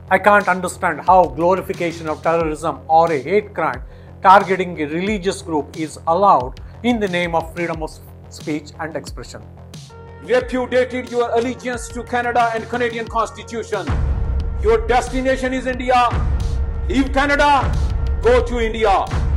I can't understand how glorification of terrorism or a hate crime targeting a religious group is allowed in the name of freedom of speech and expression. Repudiated your allegiance to Canada and Canadian Constitution. Your destination is India. Leave Canada, go to India.